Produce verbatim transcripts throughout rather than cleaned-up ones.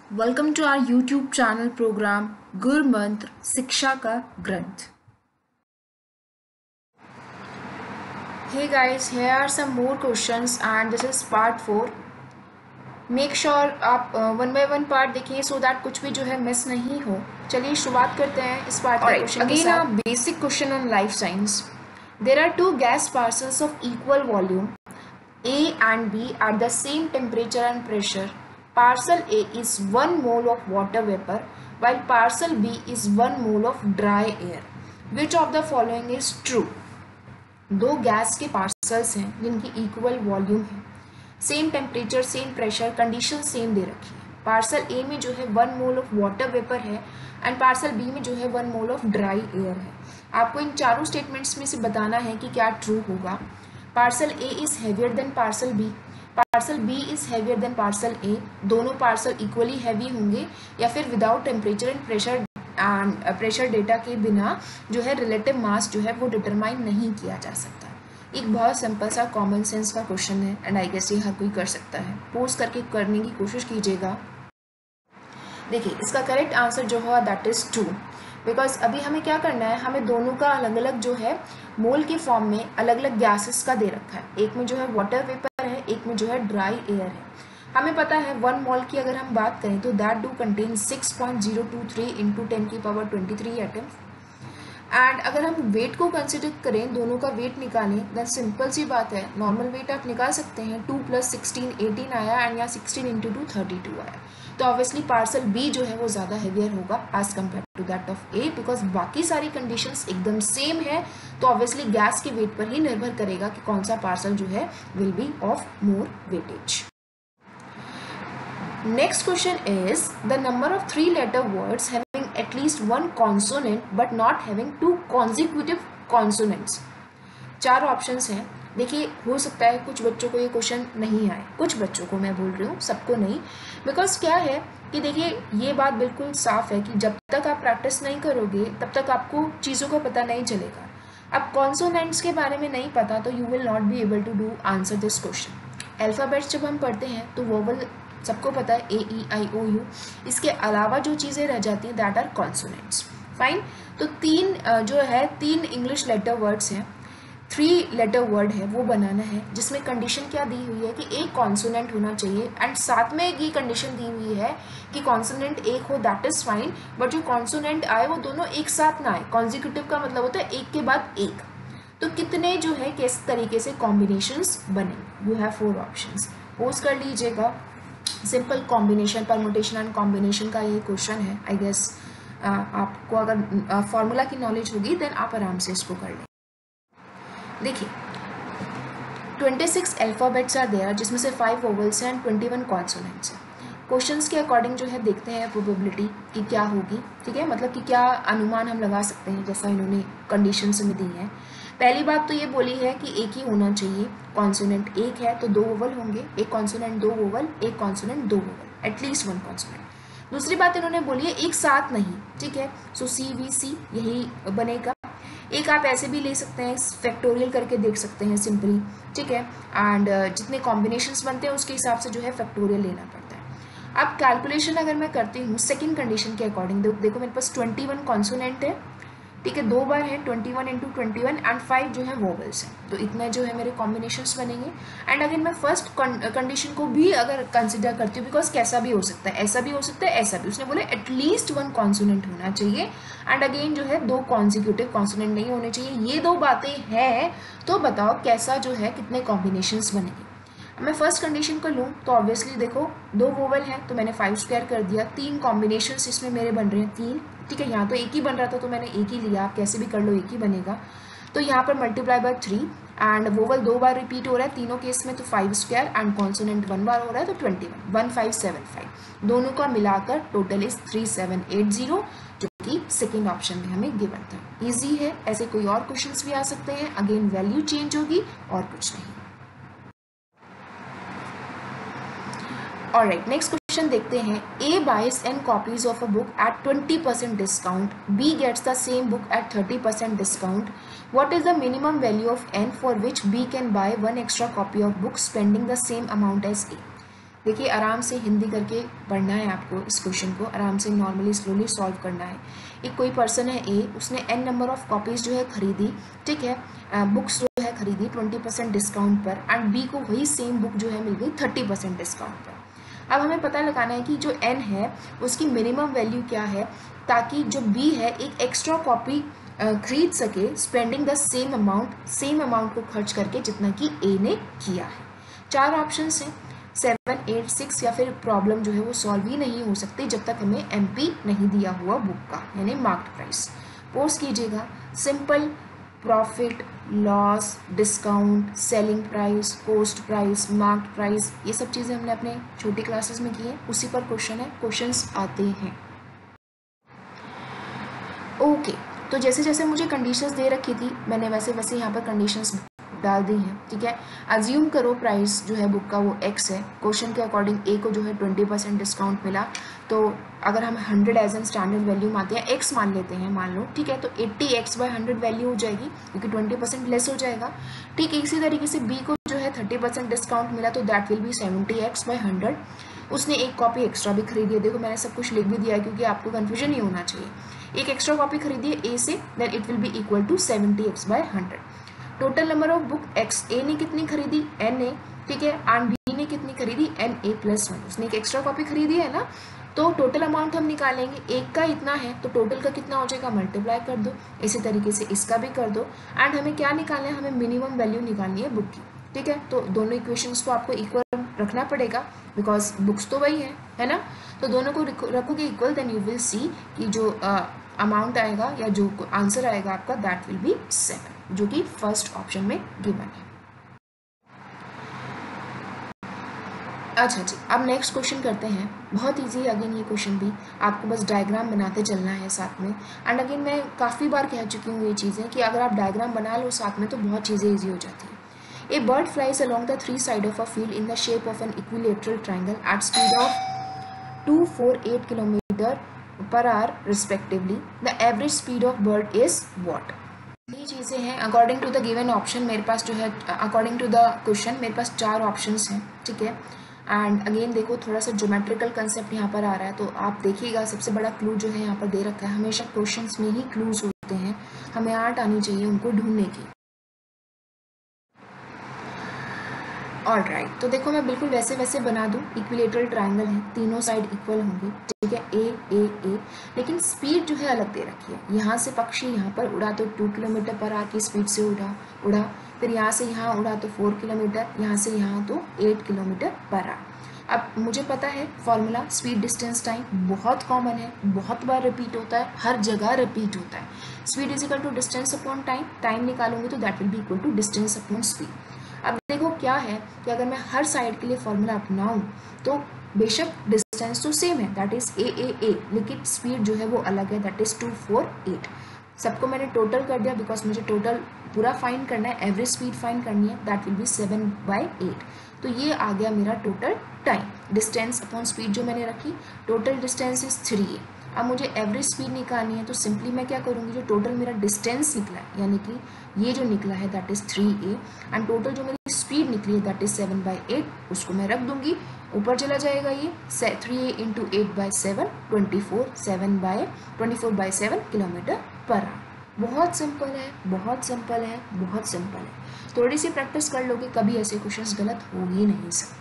Welcome to our YouTube channel program Gur Mantra शिक्षा का ग्रंथ. Hey guys, here are some more questions and this is part four. Make sure आप one by one part देखिए so that कुछ भी जो है miss नहीं हो. चलिए शुरुआत करते हैं इस पार्ट के क्वेश्चन के साथ. Again a basic question on life science. There are two gas parcels of equal volume A and B at the same temperature and pressure. Parcel A is one mole of water vapor while parcel B is one mole of dry air. Which of the following is true? दो gas के parcels हैं जिनकी equal volume है, same temperature, same pressure, condition same दे रखी है. Parcel A में जो है one mole of water vapour है एंड पार्सल बी में जो है one mole of dry air है. आपको इन चारों स्टेटमेंट्स में से बताना है कि क्या ट्रू होगा. Parcel A is heavier than parcel B, parcel B is heavier than parcel A. दोनों पार्सल इक्वली हैवी होंगे या फिर without temperature and pressure and pressure data के बिना जो है रिलेटिव मास जो है वो डिटरमाइन नहीं किया जा सकता. एक बहुत सिंपल सा कॉमन सेंस का क्वेश्चन है एंड आई गेस ये हर कोई कर सकता है. पोज करके करने की कोशिश कीजिएगा. देखिए इसका करेक्ट आंसर जो होगा दैट इज ट्रू, बिकॉज अभी हमें क्या करना है, हमें दोनों का अलग अलग जो है मोल के फॉर्म में अलग अलग गैसेस का दे रखा है. एक में जो है वाटर वेपर है, एक में जो है ड्राई एयर है. हमें पता है वन मोल की अगर हम बात करें तो that do contain six point zero two three into ten की power twenty three atoms. And अगर हम वेट को कंसिडर करें, दोनों का वेट निकालें, दैन सिंपल सी बात है, नॉर्मल वेट आप निकाल सकते हैं. टू प्लस सिक्सटीन एटीन आया एंड यहाँ sixteen into two thirty two आया. तो ऑब्वियसली पार्सल बी जो है वो ज़्यादा हैवियर होगा as compared to that of A, because बाकी सारी कंडीशंस एकदम सेम है. तो ऑब्वियसली गैस के वेट पर ही निर्भर करेगा कि कौन सा पार्सल जो है will be of more weightage. Next question is the number of three letter words having at least one consonant but not having two consecutive consonants. चार ऑप्शंस हैं. देखिए हो सकता है कुछ बच्चों को ये क्वेश्चन नहीं आए, कुछ बच्चों को मैं बोल रही हूँ, सबको नहीं. बिकॉज क्या है कि देखिए ये बात बिल्कुल साफ है कि जब तक आप प्रैक्टिस नहीं करोगे तब तक आपको चीज़ों का पता नहीं चलेगा. अब कॉन्सोनेंट्स के बारे में नहीं पता तो you will not be able to do answer this question. Alphabets जब हम पढ़ते हैं तो वोवल सबको पता है, ए ई आई ओ यू. इसके अलावा जो चीज़ें रह जाती हैं दैट आर कॉन्सोनेंट्स. फाइन. तो तीन जो है तीन इंग्लिश लेटर वर्ड्स हैं, थ्री लेटर वर्ड है, वो बनाना है जिसमें कंडीशन क्या दी हुई है कि एक कॉन्सोनेंट होना चाहिए एंड साथ में ये कंडीशन दी हुई है कि कॉन्सोनेंट एक हो, दैट इज फाइन, बट जो कॉन्सोनेंट आए वो दोनों एक साथ ना आए. कॉन्जिक्यूटिव का मतलब होता है एक के बाद एक. तो कितने जो है किस तरीके से कॉम्बिनेशंस बनेंगे. You have four options. Pause कर लीजिएगा. Simple combination, permutation and combination का ये क्वेश्चन है. आई गेस आपको अगर फॉर्मूला की नॉलेज होगी देन आप आराम से इसको कर लें. देखिए twenty six alphabets are there जिसमें से फाइव वोवल्स हैं एंड ट्वेंटी वन कॉन्सोनेंट्स हैं. क्वेश्चंस के अकॉर्डिंग जो है देखते हैं प्रोबेबिलिटी कि क्या होगी. ठीक है, मतलब कि क्या अनुमान हम लगा सकते हैं जैसा इन्होंने कंडीशंस में दी हैं. पहली बात तो ये बोली है कि एक ही होना चाहिए. कॉन्सोनेंट एक है तो दो वोवल होंगे. एक कॉन्सोनेंट दो वोवल, एक कॉन्सोनेंट दो वोवल, एटलीस्ट वन कॉन्सोनेंट. दूसरी बात इन्होंने बोली है एक साथ नहीं. ठीक है, सो सी वी सी यही बनेगा. एक आप ऐसे भी ले सकते हैं, फैक्टोरियल करके देख सकते हैं सिंपली. ठीक है, एंड जितने कॉम्बिनेशंस बनते हैं उसके हिसाब से जो है फैक्टोरियल लेना पड़ता है. अब कैलकुलेशन अगर मैं करती हूँ सेकेंड कंडीशन के अकॉर्डिंग, देखो मेरे पास ट्वेंटी वन कॉन्सोनेंट है. ठीक है, दो बार है twenty one into twenty one and five जो है वोवल्स हैं. तो इतना जो है मेरे कॉम्बिनेशंस बनेंगे. एंड अगर मैं फर्स्ट कंडीशन को भी अगर कंसिडर करती हूँ, बिकॉज कैसा भी हो सकता है, ऐसा भी हो सकता है, ऐसा भी. उसने बोले एटलीस्ट वन कॉन्सोनेंट होना चाहिए एंड अगेन जो है दो कॉन्जिक्यूटिव कॉन्सोनेंट नहीं होने चाहिए. ये दो बातें हैं. तो बताओ कैसा जो है कितने कॉम्बिनेशंस बनेंगे. मैं फर्स्ट कंडीशन को लूँ तो ऑब्वियसली देखो दो वोवल हैं तो मैंने फाइव स्क्वायर कर दिया. तीन कॉम्बिनेशंस इसमें मेरे बन रहे हैं तीन. ठीक है, यहाँ तो एक ही बन रहा था तो मैंने एक ही लिया. आप कैसे भी कर लो एक ही बनेगा. तो यहाँ पर multiply by three and vowel दो बार रिपीट हो रहा है तीनों केस में, तो five square and consonant one बार हो रहा है तो twenty one one five seven five. दोनों का मिलाकर total is three seven eight zero, जो कि सेकेंड ऑप्शन में हमें गिवन था. ईजी है. ऐसे कोई और क्वेश्चन भी आ सकते हैं. अगेन वैल्यू चेंज होगी और कुछ नहीं. Alright, next question देखते हैं. A buys n copies of a book at twenty percent discount. B gets the same book at thirty percent discount. What is the minimum value of n for which B can buy one extra copy of book spending the same amount as A? देखिए आराम से हिंदी करके पढ़ना है आपको, इस question को आराम से नॉर्मली स्लोली सॉल्व करना है। एक कोई पर्सन है ए, उसने एन नंबर ऑफ कॉपीज़ जो है खरीदी, ठीक है, बुक्स जो है खरीदी ट्वेंटी परसेंट डिस्काउंट पर, एंड बी को वही सेम बुक जो है मिल गई थर्टी परसेंट डिस्काउंट पर। अब हमें पता लगाना है कि जो एन है उसकी मिनिमम वैल्यू क्या है, ताकि जो बी है एक एक्स्ट्रा कॉपी खरीद सके spending the same amount, same amount को खर्च करके जितना कि ए ने किया है। चार ऑप्शंस हैं, सेवन एट सिक्स, या फिर प्रॉब्लम जो है वो सॉल्व ही नहीं हो सकती जब तक हमें एमपी नहीं दिया हुआ बुक का, यानी मार्क्ड प्राइस। पोस्ट कीजिएगा simple, profit, loss, discount, selling price, cost price, marked price, ये सब चीज़ें हमने अपने छोटी क्लासेस में की है, उसी पर क्वेश्चन है, क्वेश्चंस आते हैं। ओके okay, तो जैसे जैसे मुझे कंडीशंस दे रखी थी मैंने वैसे वैसे यहाँ पर कंडीशंस डाल दी हैं, ठीक है। अज्यूम करो प्राइस जो है बुक का वो एक्स है, क्वेश्चन के अकॉर्डिंग ए को जो है ट्वेंटी परसेंट डिस्काउंट मिला, तो अगर हम hundred as an standard value मानते हैं, एक्स मान लेते हैं मान लो, ठीक है, तो eighty X by hundred value हो जाएगी क्योंकि ट्वेंटी परसेंट लेस हो जाएगा। ठीक इसी तरीके से बी को जो है थर्टी परसेंट डिस्काउंट मिला तो that will be seventy X by hundred. उसने एक कॉपी एक्स्ट्रा भी खरीदी है, देखो मैंने सब कुछ लिख भी दिया है क्योंकि आपको कन्फ्यूजन नहीं होना चाहिए। एक एक्स्ट्रा कॉपी खरीदी है ए से, then it will be equal to seventy X by hundred. Total number of book X, A ने कितनी खरीदी, एन ए, ठीक है, एंड बी ने कितनी खरीदी, एन ए प्लस वन, उसने एक एक्स्ट्रा कॉपी खरीदी है ना, तो टोटल अमाउंट हम निकालेंगे, एक का इतना है तो टोटल का कितना हो जाएगा, मल्टीप्लाई कर दो, इसी तरीके से इसका भी कर दो, एंड हमें क्या निकालना है, हमें मिनिमम वैल्यू निकालनी है बुक की, ठीक है। तो दोनों इक्वेशंस को आपको इक्वल रखना पड़ेगा बिकॉज बुक्स तो वही है है ना, तो दोनों को रखोगे equal, then you will see कि जो अमाउंट uh, आएगा या जो आंसर आएगा आपका दैट विल बी सेवन, जो कि फर्स्ट ऑप्शन में गिवन है। अच्छा जी, अब नेक्स्ट क्वेश्चन करते हैं, बहुत इजी है अगेन ये क्वेश्चन भी, आपको बस डायग्राम बनाते चलना है साथ में। एंड अगेन मैं काफ़ी बार कह चुकी हूँ ये चीज़ें कि अगर आप डायग्राम बना लो साथ में तो बहुत चीज़ें ईजी हो जाती हैं। A bird flies along the three sides of a field in the shape of an equilateral triangle at speed of two hundred forty-eight kilometers per hour respectively. The average speed of bird is what? ये चीज़ें हैं according to the given option, मेरे पास जो है according to the question मेरे पास चार options हैं, ठीक है। एंड अगेन देखो थोड़ा सा ज्योमेट्रिकल कंसेप्ट यहाँ पर आ रहा है, तो आप देखिएगा सबसे बड़ा क्लू जो है यहाँ पर दे रखा है, हमेशा क्वेश्चंस में ही क्लूज होते हैं, हमें आर्ट आनी चाहिए उनको ढूंढने की। ऑल राइट, तो देखो मैं बिल्कुल वैसे वैसे बना दूँ, इक्विलेटरल ट्रायंगल है, तीनों साइड इक्वल होंगी, ठीक है, ए ए ए, लेकिन स्पीड जो है अलग दे रखी है। यहाँ से पक्षी यहाँ पर उड़ा तो टू किलोमीटर पर आवर की स्पीड से उड़ा उड़ा फिर यहाँ से यहाँ उड़ा तो फोर किलोमीटर, यहाँ से यहाँ तो एट किलोमीटर पर आवर। अब मुझे पता है फॉर्मूला स्पीड डिस्टेंस टाइम बहुत कॉमन है, बहुत बार रिपीट होता है, हर जगह रिपीट होता है। Speed is equal to distance upon time, time निकालूंगी तो that will be equal to distance upon speed. अब देखो क्या है कि अगर मैं हर साइड के लिए फॉर्मूला अपनाऊं तो बेशक डिस्टेंस तो सेम है, दैट इज ए ए ए, लेकिन स्पीड जो है वो अलग है, that is two four eight. सबको मैंने टोटल कर दिया बिकॉज मुझे टोटल पूरा फाइंड करना है, एवरेज स्पीड फाइंड करनी है, that will be seven by eight. तो ये आ गया मेरा total time, distance upon speed जो मैंने रखी, total distance is three A. अब मुझे एवरेज स्पीड निकालनी है तो सिंपली मैं क्या करूँगी, जो टोटल मेरा डिस्टेंस निकला है यानी कि ये जो निकला है that is three A, and total जो मेरी स्पीड निकली है that is seven by eight, उसको मैं रख दूंगी, ऊपर चला जाएगा ये three A into eight by seven, twenty four seven by twenty four by seven kilometre per hour. बहुत सिंपल है, बहुत सिंपल है, बहुत सिंपल है। थोड़ी सी प्रैक्टिस कर लोगे कभी ऐसे क्वेश्चंस गलत हो ही नहीं सकते।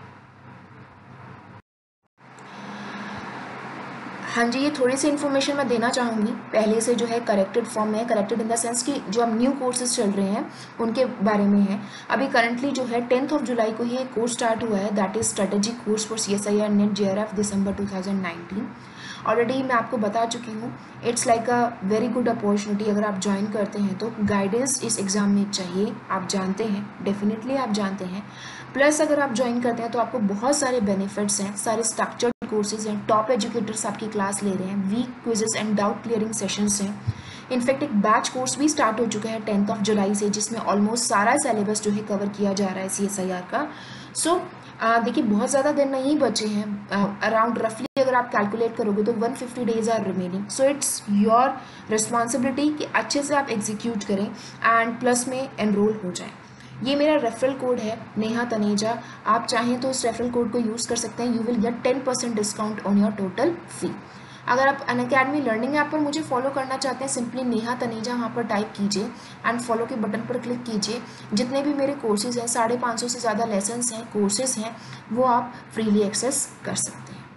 हाँ जी, ये थोड़ी सी इन्फॉर्मेशन मैं देना चाहूँगी, पहले से जो है करेक्टेड फॉर्म में, करेक्टेड इन द सेंस कि जो अब न्यू कोर्सेज चल रहे हैं उनके बारे में है। अभी करंटली जो है टेंथ ऑफ जुलाई को ही एक कोर्स स्टार्ट हुआ है, that is strategic course for C S I R NET J R F December two thousand nineteen. Already मैं आपको बता चुकी हूँ, it's like a very good opportunity. अगर आप ज्वाइन करते हैं तो गाइडेंस इस एग्ज़ाम में चाहिए, आप जानते हैं, डेफिनेटली आप जानते हैं। प्लस अगर आप ज्वाइन करते हैं तो आपको बहुत सारे बेनिफिट्स हैं, सारे स्ट्रक्चर्ड कोर्सेज हैं, टॉप एजुकेटर्स आपकी क्लास ले रहे हैं, week quizzes and doubt clearing sessions हैं। इनफैक्ट एक बैच कोर्स भी स्टार्ट हो चुका है टेंथ ऑफ जुलाई से, जिसमें ऑलमोस्ट सारा सिलेबस जो है कवर किया जा रहा है सी एस आई आर का। सो देखिए बहुत ज़्यादा दिन नहीं बचे हैं, अराउंड रफली अगर आप कैलकुलेट करोगे तो one fifty days are remaining. So it's your responsibility कि अच्छे से आप एग्जीक्यूट करें एंड प्लस में एनरोल हो जाए। ये मेरा रेफरल कोड है नेहा तनेजा, आप चाहें तो इस रेफरल कोड को यूज़ कर सकते हैं। You will get ten percent discount on your total fee. अगर आप अनअकैडमी लर्निंग ऐप पर मुझे फॉलो करना चाहते हैं, सिंपली नेहा तनेजा वहाँ पर टाइप कीजिए एंड फॉलो के बटन पर क्लिक कीजिए। जितने भी मेरे कोर्सेज हैं, साढ़े पाँच सौ से ज़्यादा लेसन्स हैं, कोर्सेज हैं, वो आप फ्रीली एक्सेस कर सकते हैं।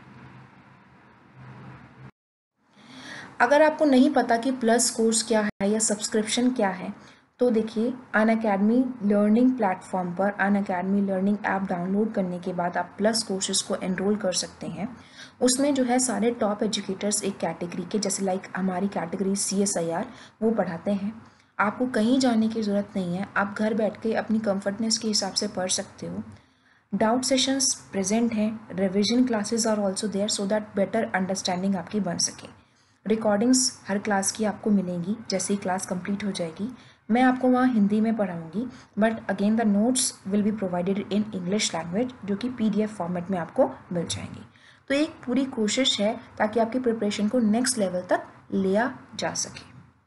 अगर आपको नहीं पता कि प्लस कोर्स क्या है या सब्सक्रिप्शन क्या है, तो देखिए अनअकैडमी लर्निंग प्लेटफॉर्म पर अनअकैडमी लर्निंग ऐप डाउनलोड करने के बाद आप प्लस कोर्सेज को एनरोल कर सकते हैं। उसमें जो है सारे टॉप एजुकेटर्स एक कैटेगरी के, जैसे लाइक हमारी category C S I R, वो पढ़ाते हैं। आपको कहीं जाने की ज़रूरत नहीं है, आप घर बैठ के अपनी कंफर्टनेस के हिसाब से पढ़ सकते हो। डाउट सेशंस प्रेजेंट हैं, revision classes are also there so that better understanding आपकी बन सके। रिकॉर्डिंग्स हर क्लास की आपको मिलेंगी जैसे ही क्लास कंप्लीट हो जाएगी। मैं आपको वहाँ हिंदी में पढ़ाऊँगी, but again the notes will be provided in English language, जो कि पीडीएफ फॉर्मेट में आपको मिल जाएंगी। तो एक पूरी कोशिश है ताकि आपकी प्रिपरेशन को नेक्स्ट लेवल तक लिया जा सके।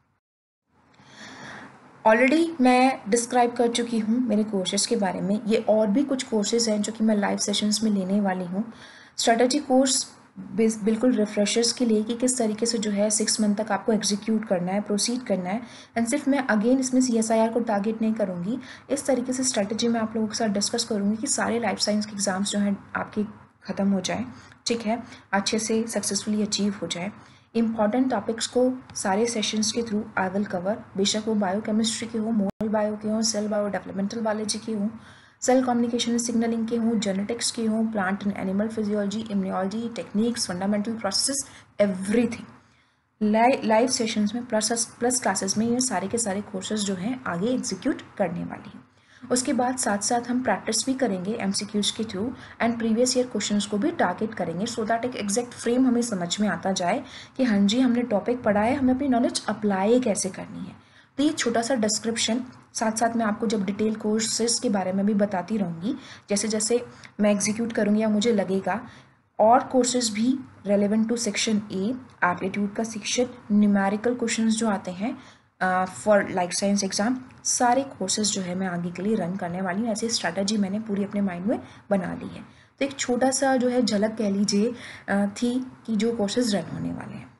ऑलरेडी मैं डिस्क्राइब कर चुकी हूँ मेरे कोर्सेज के बारे में। ये और भी कुछ कोर्सेज हैं जो कि मैं लाइव सेशंस में लेने वाली हूँ। स्ट्रेटजी कोर्स बिल्कुल रिफ्रेशर्स के लिए कि किस तरीके से जो है सिक्स मंथ तक आपको एग्जीक्यूट करना है, प्रोसीड करना है। एंड सिर्फ मैं अगेन इसमें सी एस आई आर को टारगेट नहीं करूँगी, इस तरीके से स्ट्रेटजी मैं आप लोगों के साथ डिस्कस करूँगी कि सारे लाइफ साइंस के एग्ज़ाम्स जो हैं आपके ख़त्म हो जाए, ठीक है, अच्छे से सक्सेसफुली अचीव हो जाए। इंपॉर्टेंट टॉपिक्स को सारे सेशंस के थ्रू आई विल कवर, बेशक वो बायोकेमिस्ट्री के हो, मोल बायो के हो, सेल बायो डेवलपमेंटल बायोलॉजी के हो, सेल कम्युनिकेशन सिग्नलिंग के हों, जेनेटिक्स के हों, plant and animal physiology, immunology, techniques, fundamental processes, everything. Live sessions में प्लस प्लस क्लासेस में ये सारे के सारे कोर्सेज जो हैं आगे एग्जीक्यूट करने वाली हैं। उसके बाद साथ साथ हम प्रैक्टिस भी करेंगे एमसीक्यूज के through and previous year questions को भी टारगेट करेंगे, सो दैट एक एग्जैक्ट फ्रेम हमें समझ में आता जाए कि हाँ जी हमने टॉपिक पढ़ा है, हमें अपनी नॉलेज अप्लाई कैसे करनी है। तो ये छोटा सा डिस्क्रिप्शन, साथ साथ मैं आपको जब डिटेल कोर्सेज के बारे में भी बताती रहूँगी, जैसे जैसे मैं एग्जीक्यूट करूँगी या मुझे लगेगा। और कोर्सेज भी relevant to section A, aptitude का सेक्शन, न्यूमेरिकल क्वेश्चंस जो आते हैं फॉर लाइफ साइंस एग्जाम, सारे कोर्सेज जो है मैं आगे के लिए रन करने वाली हूँ। ऐसी स्ट्रैटेजी मैंने पूरी अपने माइंड में बना ली है। तो एक छोटा सा जो है झलक कह लीजिए थी कि जो कोर्सेज रन होने वाले हैं।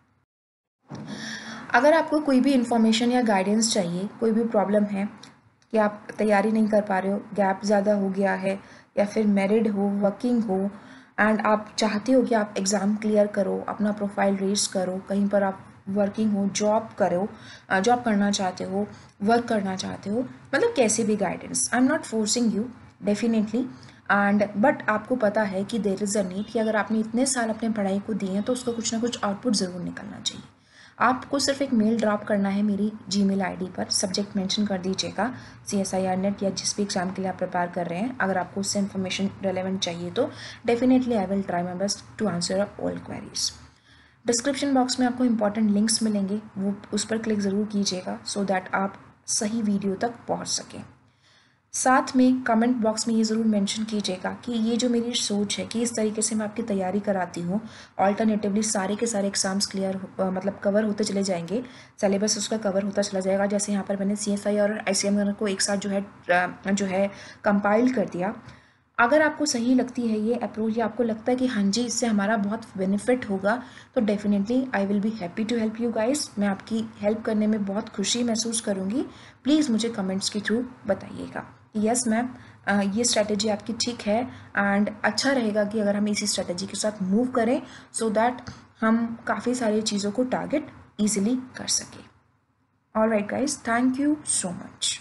अगर आपको कोई भी इन्फॉर्मेशन या गाइडेंस चाहिए, कोई भी प्रॉब्लम है कि आप तैयारी नहीं कर पा रहे हो, गैप ज़्यादा हो गया है, या फिर मैरिड हो, वर्किंग हो, एंड आप चाहते हो कि आप एग्ज़ाम क्लियर करो, अपना प्रोफाइल रेज करो, कहीं पर आप वर्किंग हो, जॉब करो, जॉब करना चाहते हो, वर्क करना चाहते हो, मतलब कैसे भी guidance, I am not forcing you definitely, and but आपको पता है कि देयर इज़ अ नीड कि अगर आपने इतने साल अपने पढ़ाई को दिए हैं तो उसका कुछ ना कुछ आउटपुट ज़रूर निकलना चाहिए। आपको सिर्फ एक मेल ड्रॉप करना है मेरी जीमेल आईडी पर, सब्जेक्ट मेंशन कर दीजिएगा C S I R NET या जिस भी एग्जाम के लिए आप प्रिपेयर कर रहे हैं। अगर आपको उससे इन्फॉर्मेशन रेलेवेंट चाहिए तो definitely I will try my best to answer all queries. Description box में आपको इंपॉर्टेंट लिंक्स मिलेंगे, वो उस पर क्लिक ज़रूर कीजिएगा सो दैट आप सही वीडियो तक पहुँच सकें। साथ में कमेंट बॉक्स में ये ज़रूर मेंशन कीजिएगा कि ये जो मेरी सोच है कि इस तरीके से मैं आपकी तैयारी कराती हूँ, ऑल्टरनेटिवली सारे के सारे एग्ज़ाम्स क्लियर मतलब कवर होते चले जाएंगे, सिलेबस उसका कवर होता चला जाएगा। जैसे यहाँ पर मैंने सी एस आई और आई सी एम आर को एक साथ जो है जो है कंपाइल कर दिया। अगर आपको सही लगती है ये अप्रोच या आपको लगता है कि हाँ जी इससे हमारा बहुत बेनिफिट होगा, तो definitely I will be happy to help you guys. मैं आपकी हेल्प करने में बहुत खुशी महसूस करूँगी। प्लीज़ मुझे कमेंट्स के थ्रू बताइएगा यस मैम ये स्ट्रैटेजी आपकी ठीक है, एंड अच्छा रहेगा कि अगर हम इसी स्ट्रैटेजी के साथ मूव करें सो दैट हम काफ़ी सारी चीज़ों को टारगेट ईजिली कर सकें। Alright guys, thank you so much.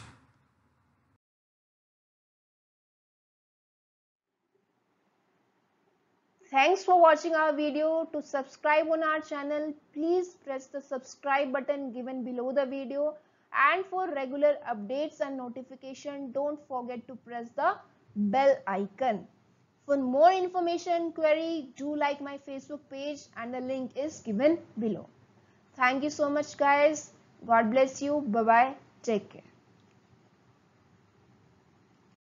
Thanks for watching our video. To subscribe on our channel, please press the subscribe button given below the video. And for regular updates and notification, don't forget to press the bell icon. For more information query, do like my Facebook page and the link is given below. Thank you so much guys. God bless you. Bye bye. Take care.